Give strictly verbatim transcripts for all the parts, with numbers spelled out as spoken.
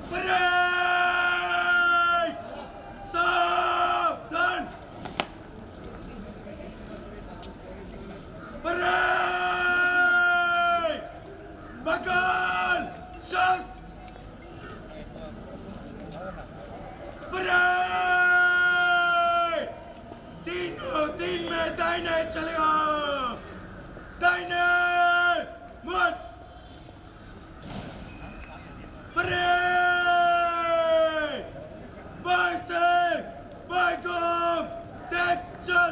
Parade! Saavdhan! Parade! Bakal! Shas! Parade! तीनों तीन में दाहिने चलेगा दाहिने मुड़ Parade! Bicycle! Bicom! Attention!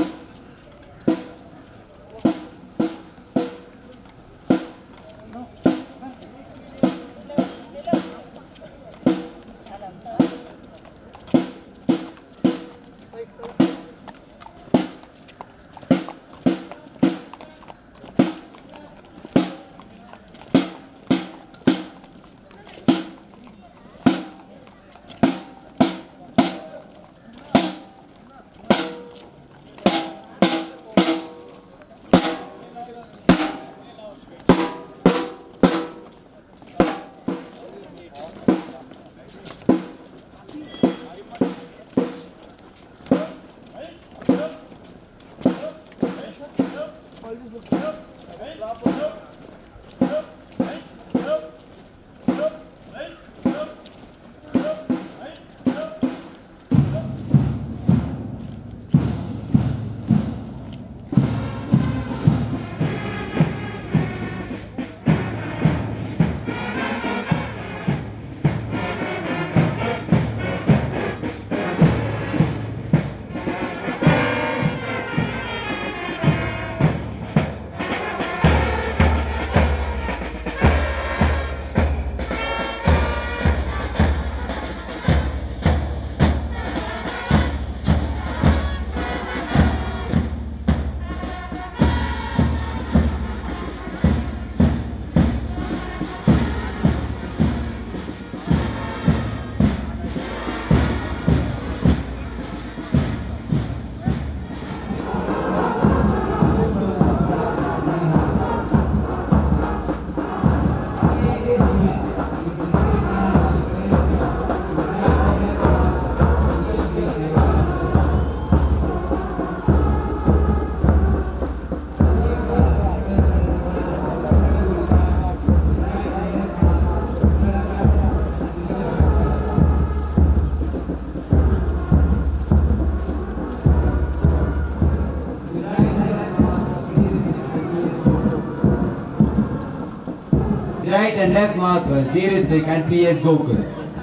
The right and left markers, D. Ritik and P S Gokul.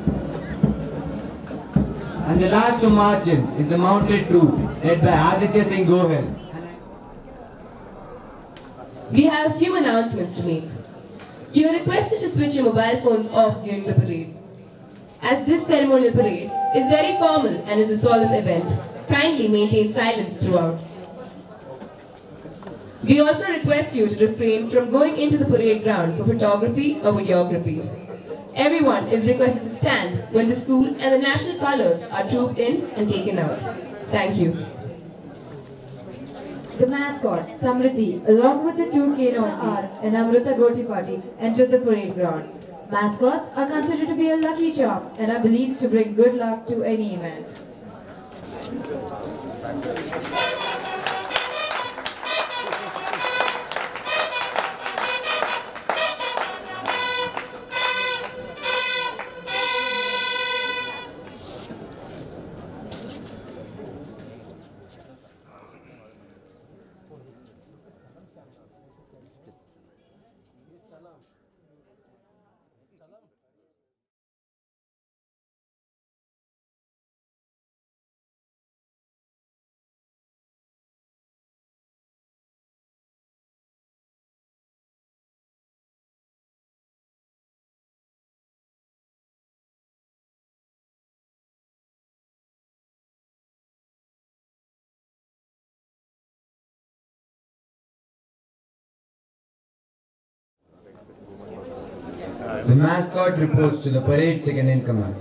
And the last to march in is the mounted troop led by Aditya Singh Gohil. We have a few announcements to make. You are requested to switch your mobile phones off during the parade. As this ceremonial parade is very formal and is a solemn event, kindly maintain silence throughout. We also request you to refrain from going into the parade ground for photography or videography. Everyone is requested to stand when the school and the national colours are trooped in and taken out. Thank you. The mascot, Samriddhi, along with the two K R and Amrita Gotipati, entered the parade ground. Mascots are considered to be a lucky charm and are believed to bring good luck to any event. The mascot reports to the parade second in command.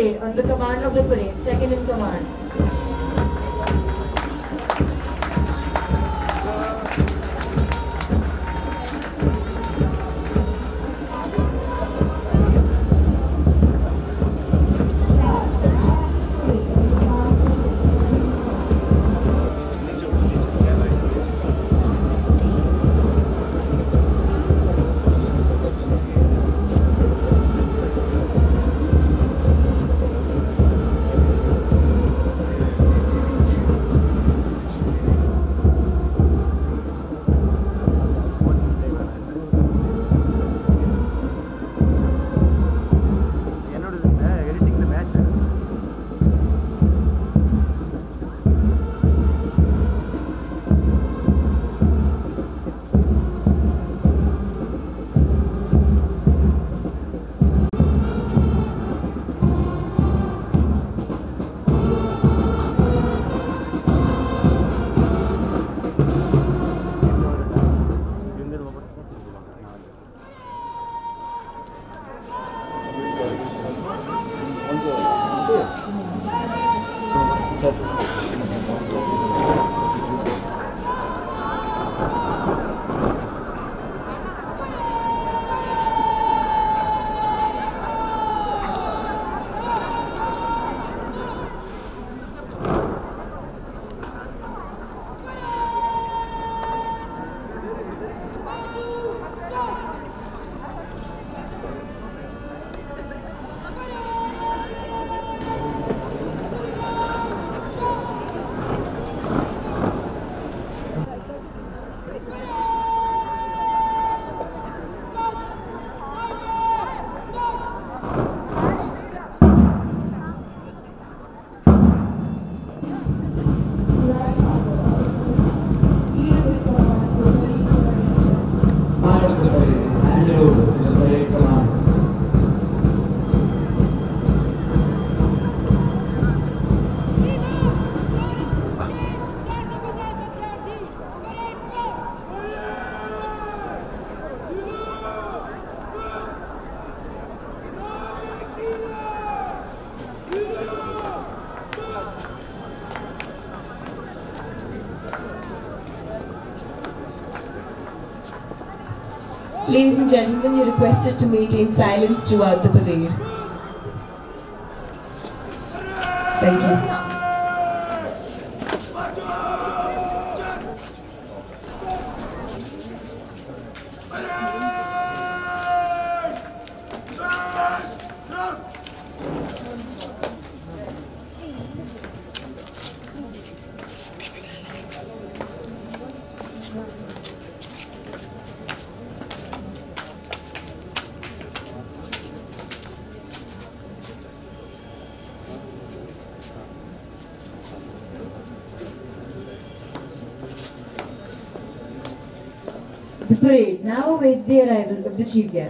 parade on the command of the parade, second in command. Ladies and gentlemen, you're requested to maintain silence throughout the parade. Thank you. The parade now awaits the arrival of the chief guest.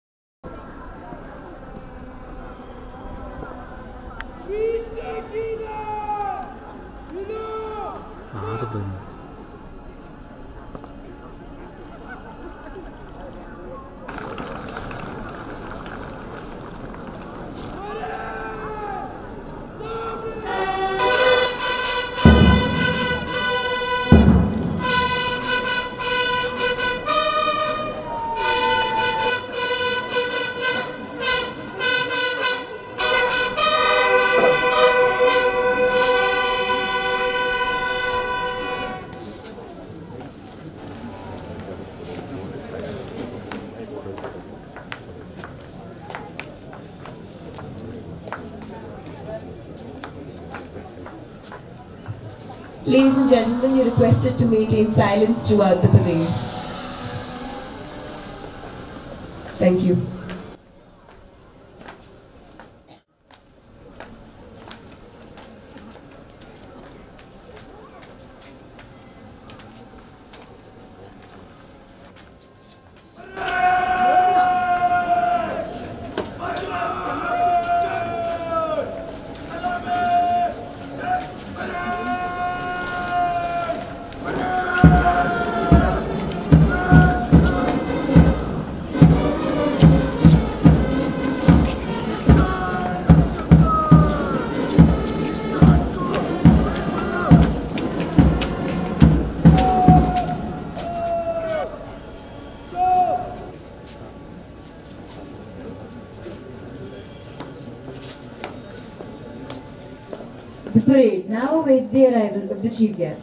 Ladies and gentlemen, you're requested to maintain silence throughout the parade. Thank you. parade now awaits the arrival of the chief guest.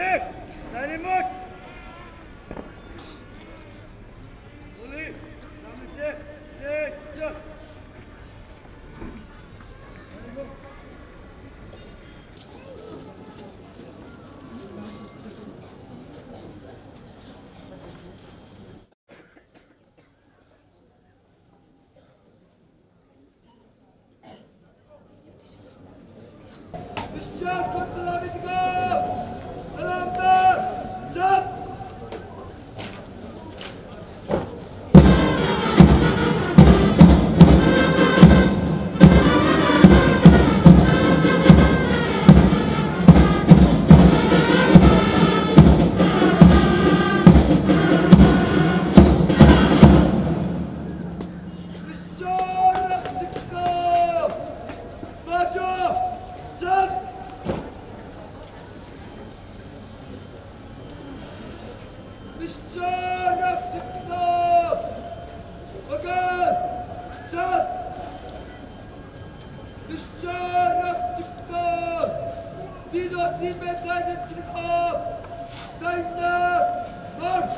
Check! Dynamite! Fully! Samen check! Check! Check! Discharge from Salavitica! Salamta! Jump! Discharge! Chico! Macho! Jump! Discharge! Chico! Again! Jump! Discharge! Chico! These are three men guided Chico! Guide march!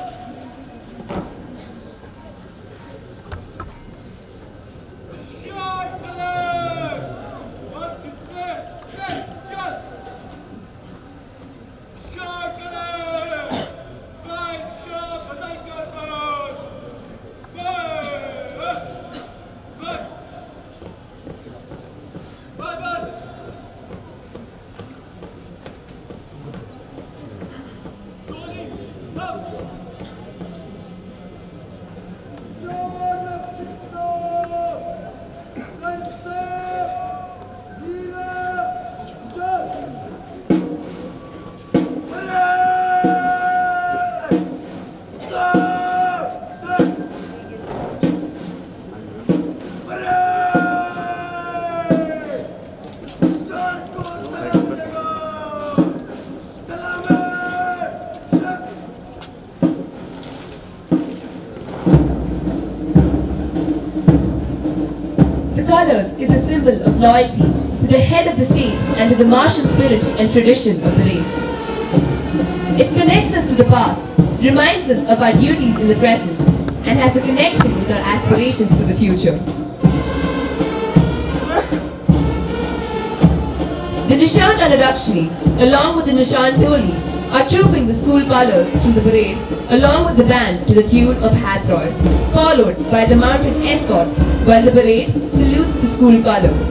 The colours is a symbol of loyalty to the head of the state and to the martial spirit and tradition of the race. It connects us to the past, reminds us of our duties in the present, and has a connection with our aspirations for the future. The Nishan Anadakshini, along with the Nishan Toli, are trooping the school colours through the parade, along with the band to the tune of Hathroy, followed by the mounted escorts while the parade salutes the school colours.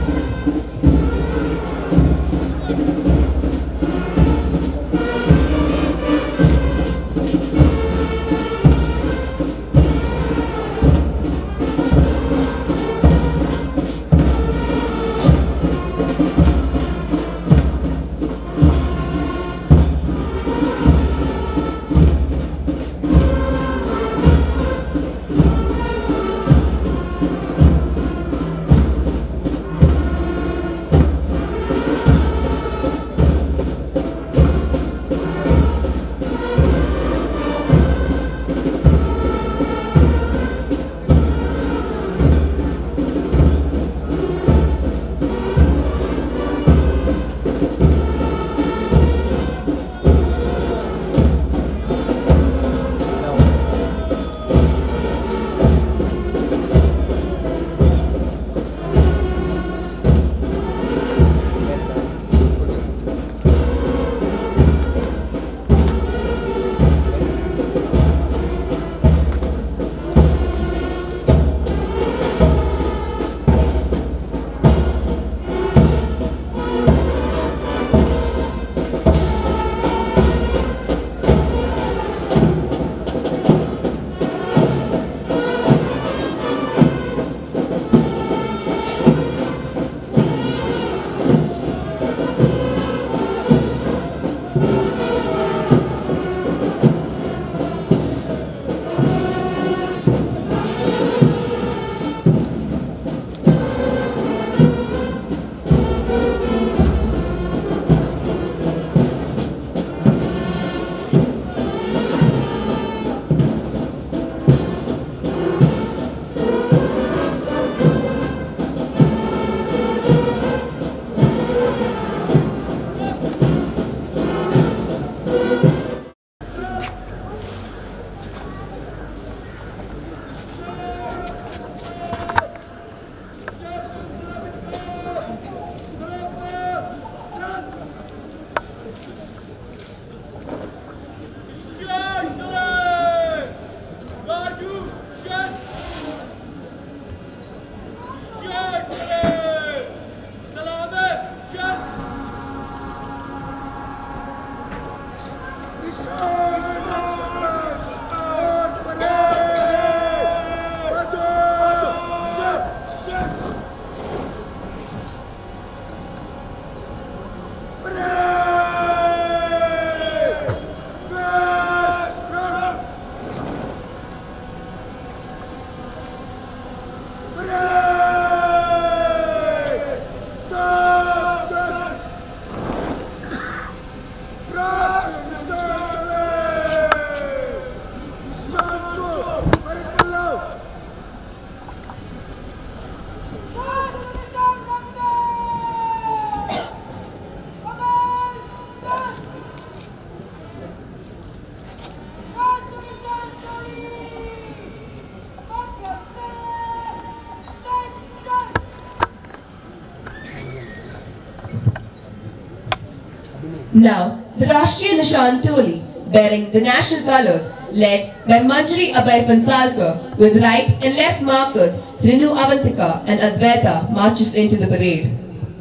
Now, the Rashtriya Nishan Toli, bearing the national colours, led by Manjari Abhay Fansalkar, with right and left markers, Rinu Avantika and Advaita marches into the parade.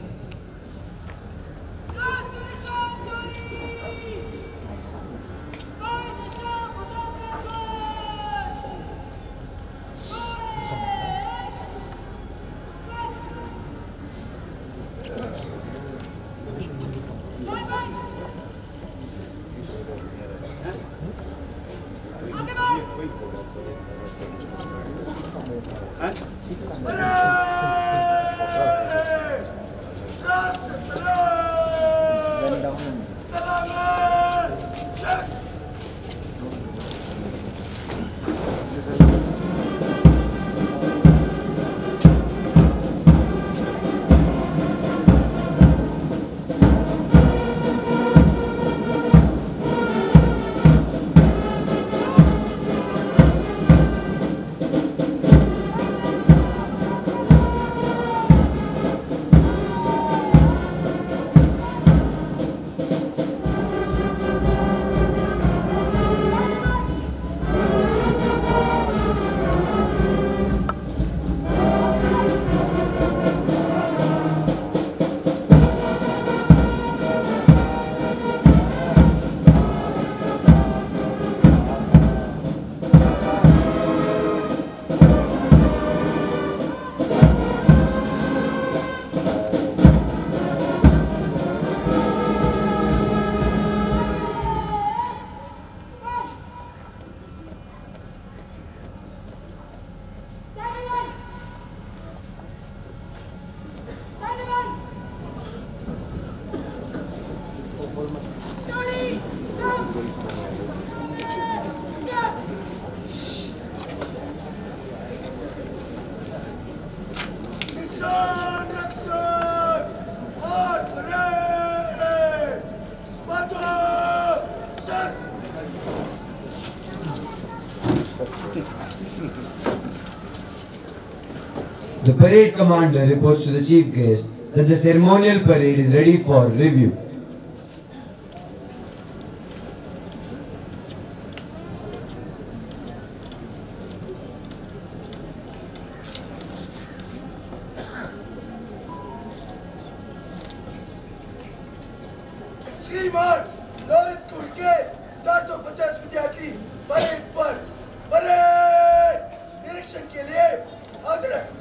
The parade commander reports to the chief guest that the ceremonial parade is ready for review. श्रीमान Lawrence school के चार सौ पचास विद्यार्थी parade पर parade निरीक्षण के लिए हाजिर हैं।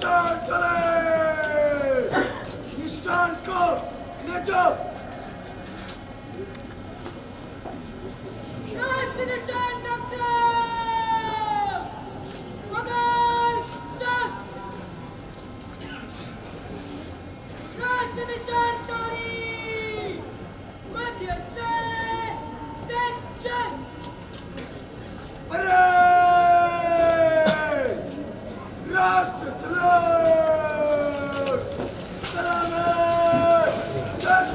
निशान चले निशान को ले जाओ राष्ट्र निशान नक्शा कमाल राष्ट्र निशान टोरी मध्यस्थ टेंशन अरे राष्ट्र सलाम सलामत जय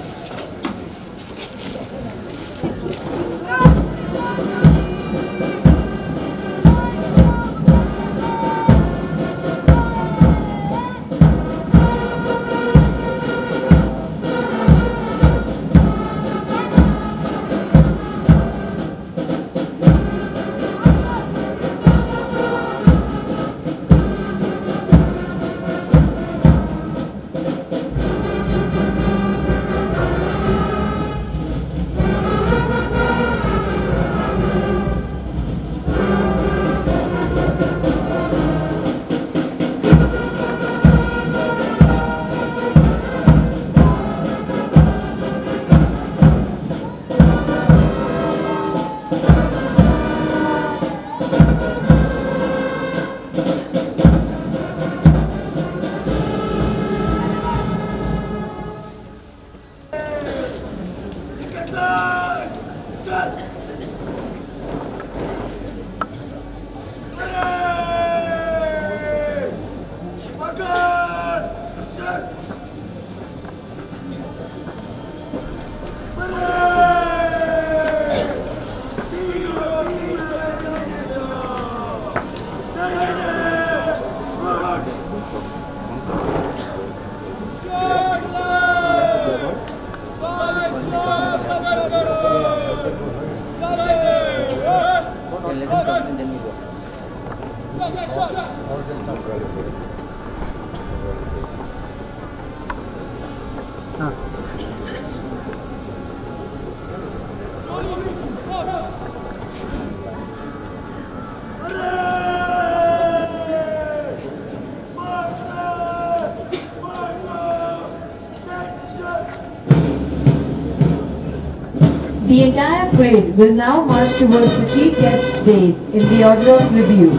The entire parade will now march towards the chief guest's dais in the order of review.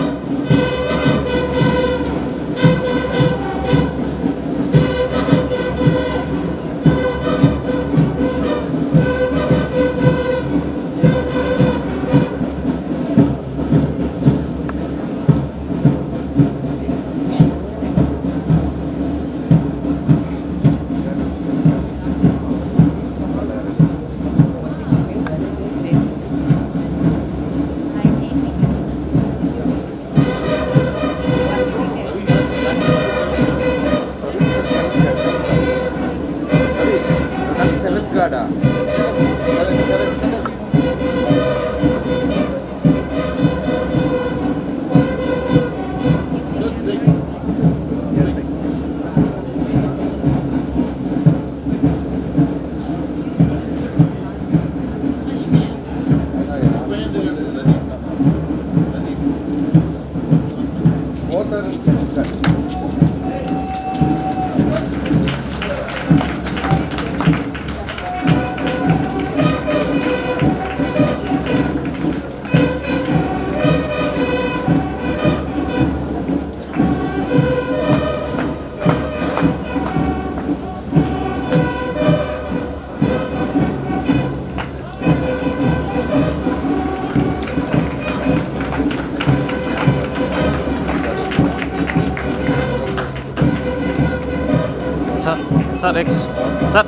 Sir, ex sir.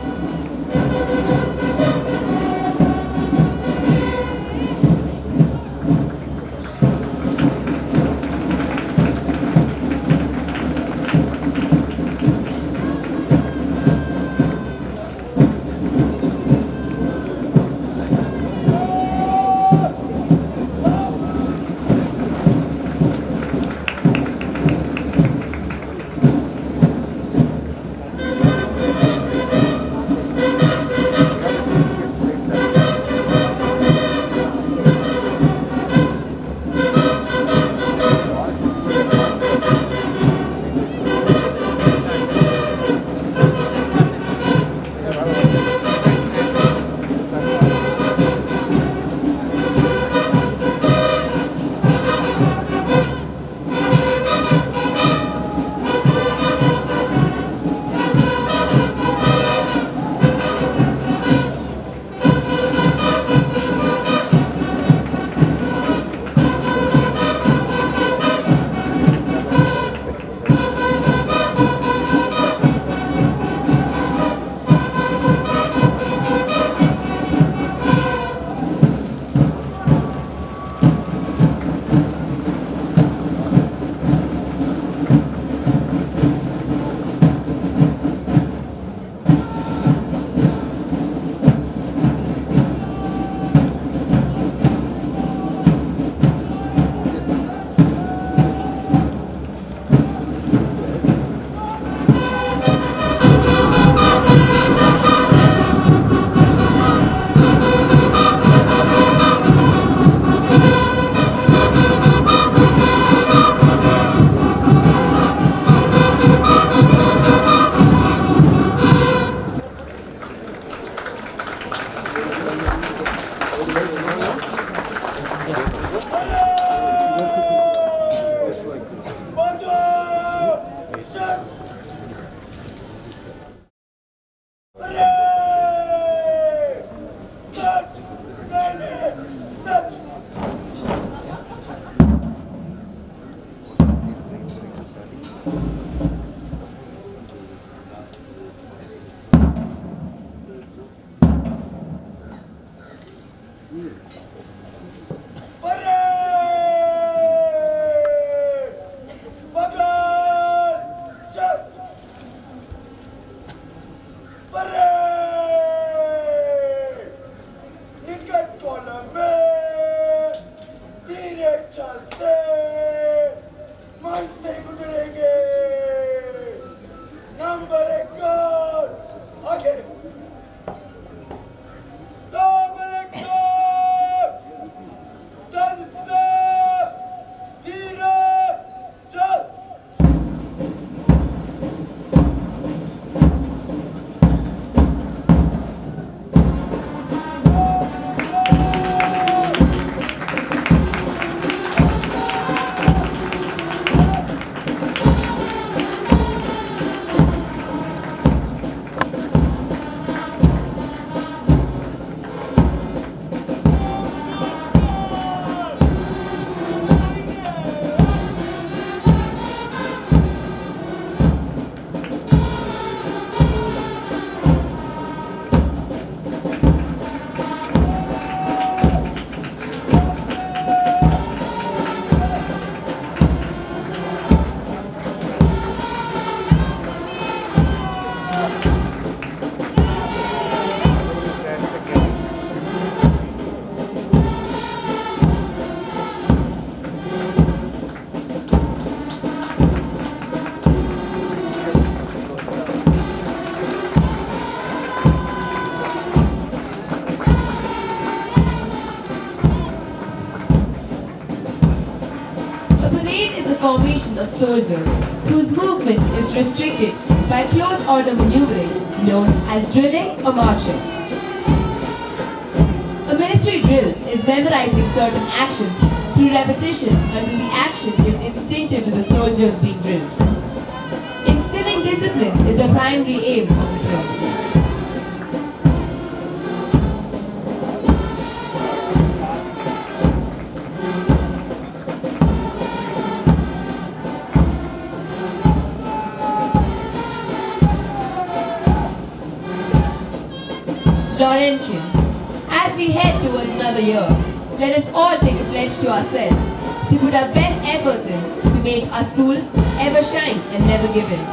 A parade is a formation of soldiers whose movement is restricted by close order maneuvering known as drilling or marching. A military drill is memorizing certain actions through repetition until the action is instinctive to the soldiers being drilled. Instilling discipline is the primary aim of the drill. Laurentians, as we head towards another year, let us all take a pledge to ourselves to put our best efforts in to make our school ever shine and never give in.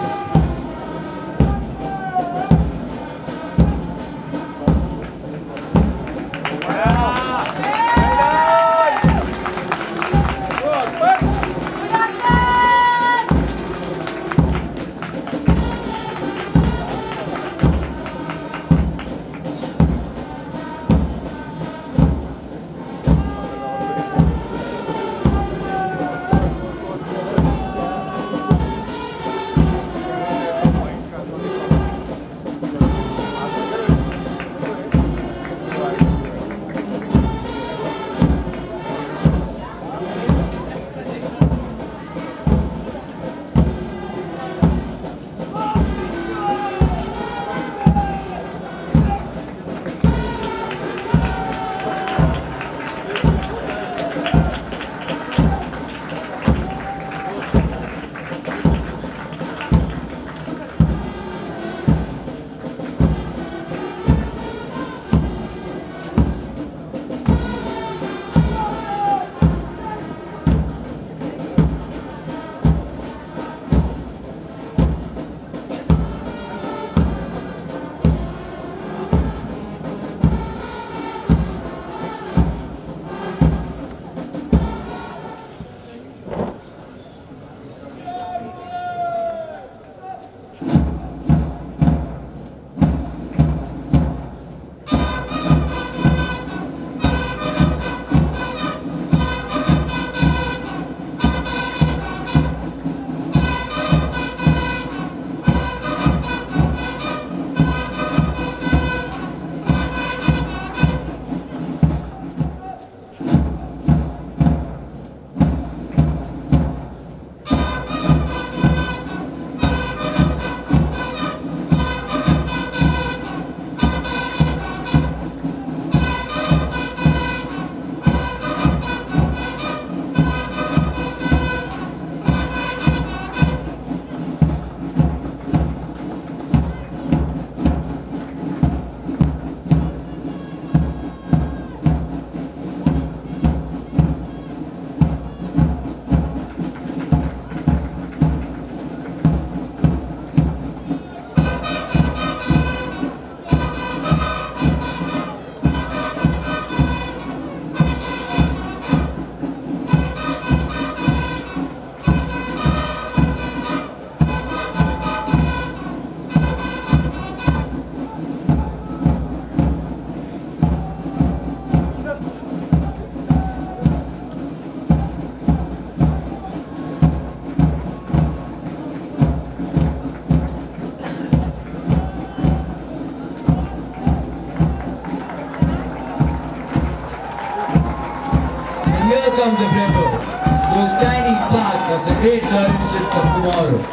Come the Brahmos, those tiny sparks of the great Laurentians of tomorrow.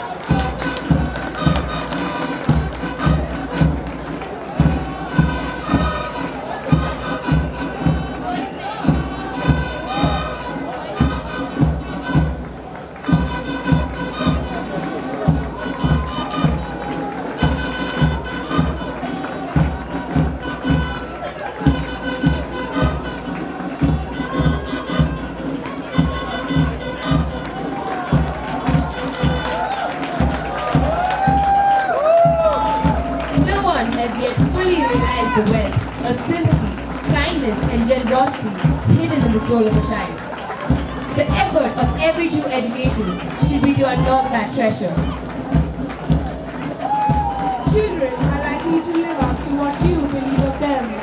The wealth of sympathy, kindness and generosity hidden in the soul of a child. The effort of every true education should be to unlock that treasure. Children are likely to live up to what you believe of them.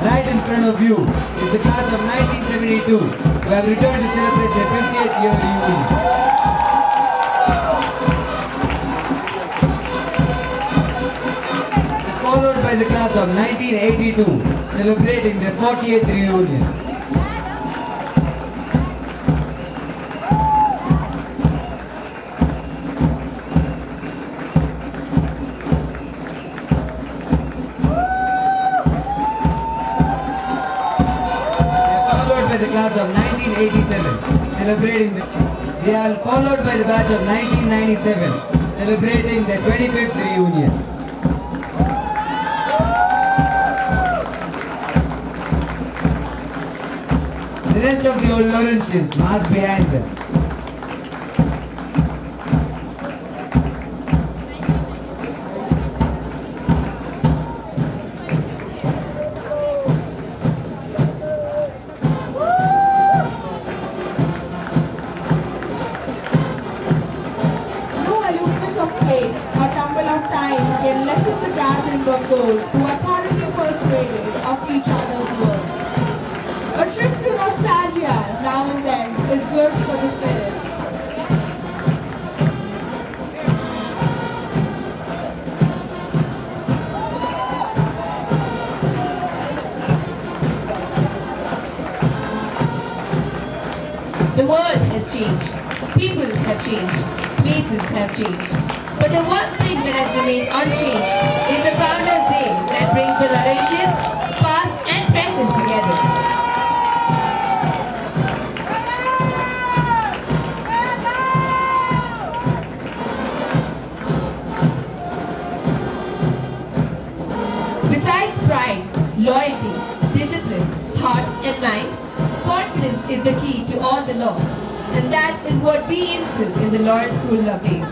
Right in front of you is the class of nineteen seventy-two who have returned to celebrate their fiftieth year reunion. Followed by the class of nineteen eighty-two celebrating their fortieth reunion. The class of nineteen eighty-seven celebrating the they are followed by the batch of nineteen ninety-seven celebrating their twenty-fifth reunion. The rest of the old Laurentians march behind them. Of those who are thoroughly persuaded of each other's worth. A trip to nostalgia now and then is good for the spirit. The world has changed, people have changed, places have changed. But the one thing that has remained unchanged is the Founders' Day that brings the Laurentians, past and present together. Besides pride, loyalty, discipline, heart and mind, confidence is the key to all the laws. And that is what we instill in the Lawrence School of Game.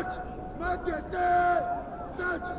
Search! Matthew, sir! Search!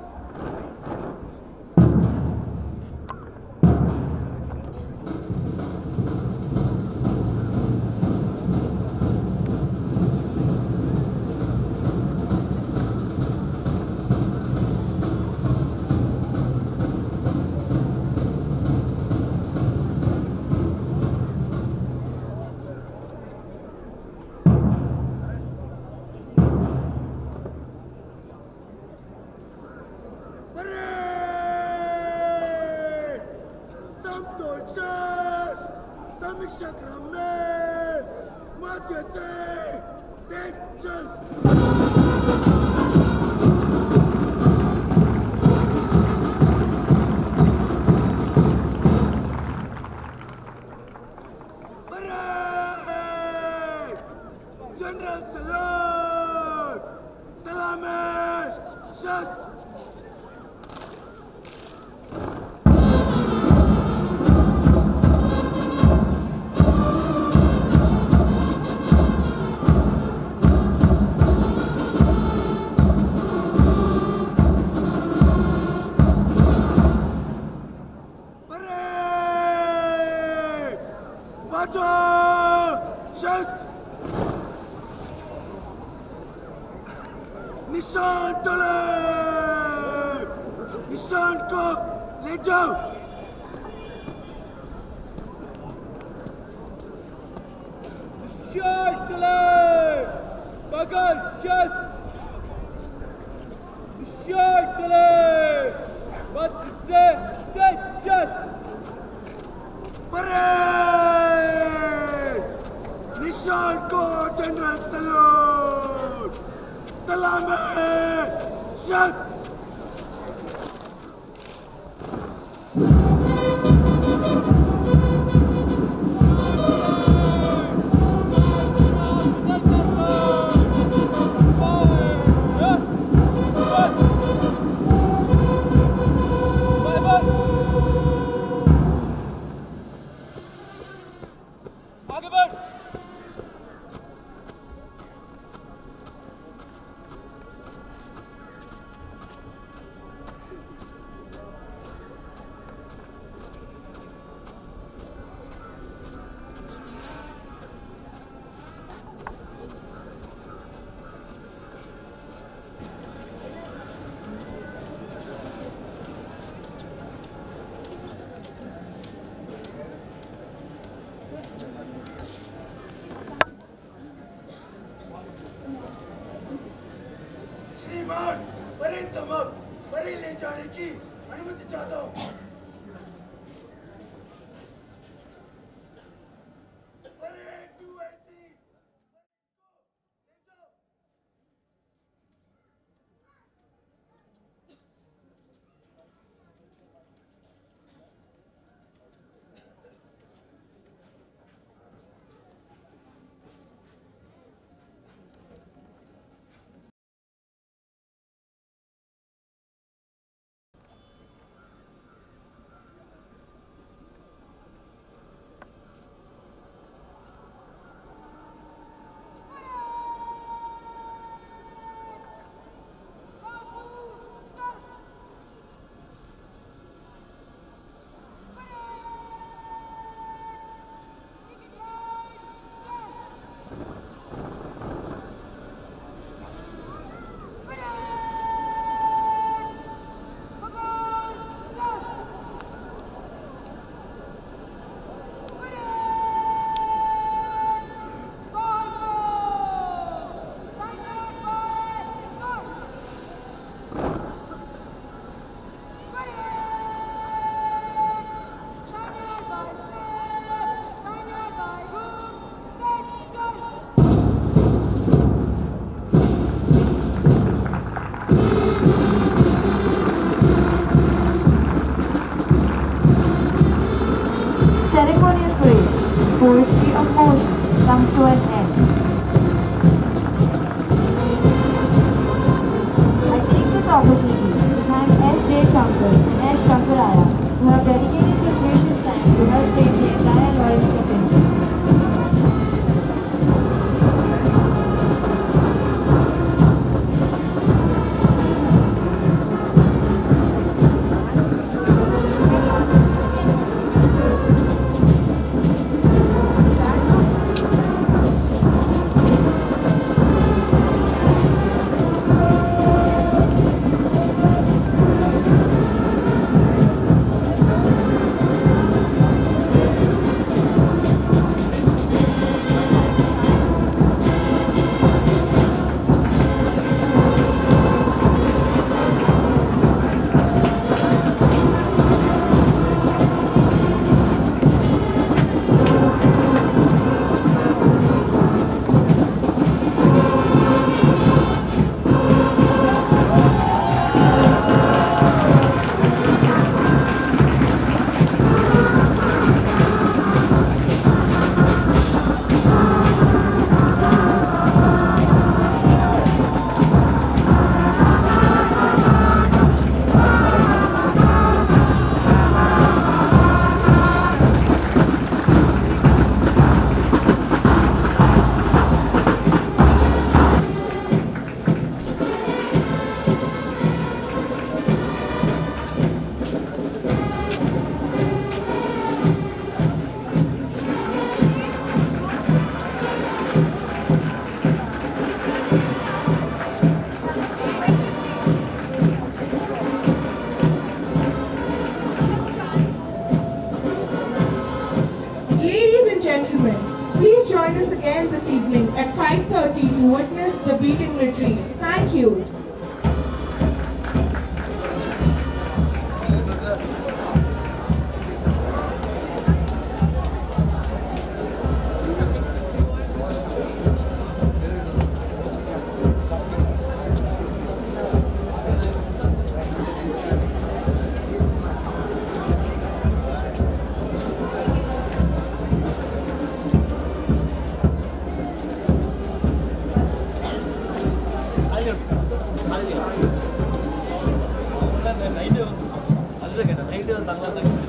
General salute! Salame! Shas! Parade! Bato! Shas! निशान तोले निशान को ले जाओ निशान तोले बगल शस निशान तोले मत से शस परेड निशान को जनरल सैल्यूट Salame! Shas! आगे बढ़ श्रीमान परेड समाप्त परेड ले जाने की अनुमति चाहता हूँ परेड टू ऐसी ले जाओ Ceremonial parade, poetry of motion, comes to an end. I take this opportunity to thank S J Shankar and S Shankaraya who have dedicated their precious time to help train the entire Royal contingent. witness the beating retreat. Thank you. Night வந்து அதுதான் கேட்டேன் night வந்து தங்கலாம்